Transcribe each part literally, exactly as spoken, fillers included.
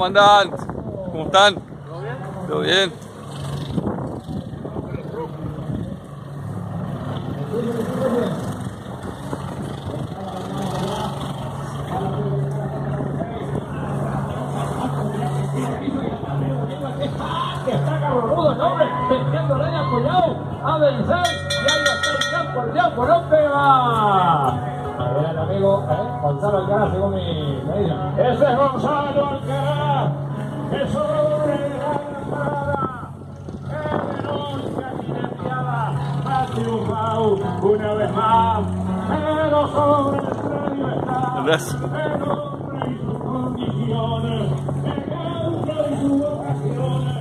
comandante. ¿Cómo están? ¿Todo bien? ¿Todo bien? Está cabrón, el hombre, venciendo leña, apoyado a vencer, y ahí está el tiempo, el tiempo, no pega. A ver el amigo, eh, Gonzalo Alcaraz, según mi medida. Ese es Gonzalo Alcaraz, que sobre la parada, el denuncia jineteada, ha triunfado una vez más, pero sobre el premio está, el hombre y sus condiciones, el causa y su vocación.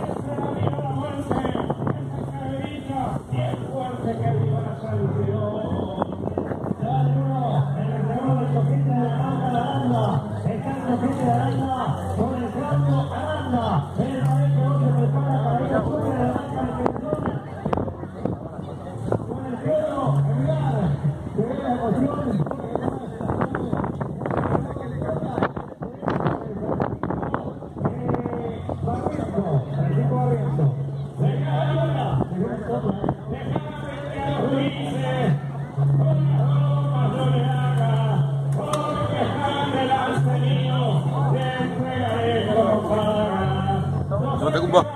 No te ocupa.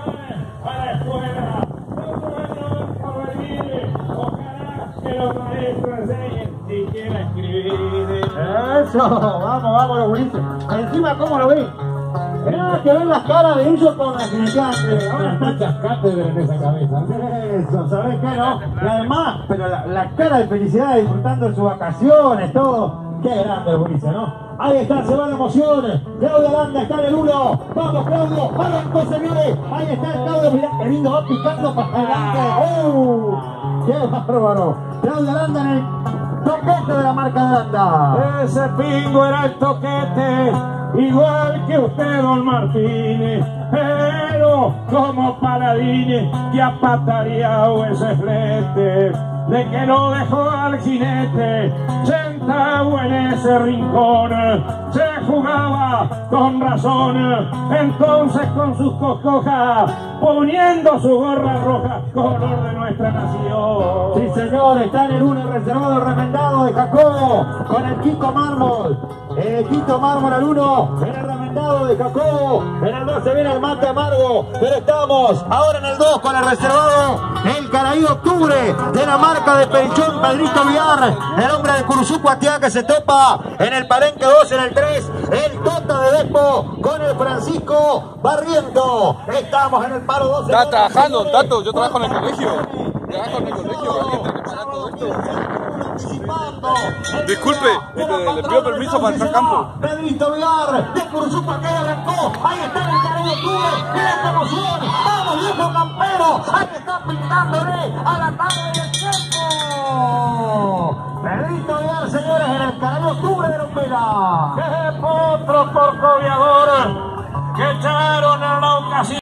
Eso, vamos, vamos los gurises. Encima, ¿cómo lo ven? Tenemos que ver las caras de ellos con las gineteantes. Ahora está chascate en esa cabeza. Eso, ¿sabés qué, no? Y además, pero la, la cara de felicidad disfrutando de sus vacaciones, todo. Qué grande el gurises, ¿no? Ahí está, se va la emoción. Claudio Landa está en el uno. Vamos, Claudio. Arrancó, señores. Ahí está el Claudio. Mirá, qué lindo, va picando para adelante. ¡Oh! ¡Qué bárbaro! Claudio Landa en el toquete de la marca de Landa. Ese pingo era el toquete, igual que usted, don Martínez. Pero como Paladines, ya patareado ese flete, de que no dejó al jinete sentado en ese rincón. Se jugaba con razón, entonces con sus coscojas, poniendo su gorra roja, color de nuestra nación. Sí, señor, está en el uno reservado remendado de Jacobo, con el Quito Mármol. El Quito Mármol al uno, en el remendado de Jacobo. En el dos se viene el mate amargo, pero estamos ahora en el dos con el reservado, el Caraí Octubre, de la marca de Perichón, Pedrito Villar, el hombre de Curuzú Cuatiá, que se topa en el Palenque dos, en el tres, el Tota de Despo con el Francisco Barriento. Estamos en el paro dos. Está trabajando, Tato, yo trabajo en el colegio. Trabajo en el colegio, Barriento, que para todo esto. Disculpe, este, le pido permiso para entrar al campo. Pedrito Villar, de Curuzú Cuatiá arrancó. Ahí está el Caraí Octubre, mira esta emoción. Vamos, viejo campero, ahí está pintándole a la tabla del tiempo. Pedrito Villar, señores, en el Caraí Octubre de Lombera. ¡Qué potro corcoviador que echaron en la ocasión!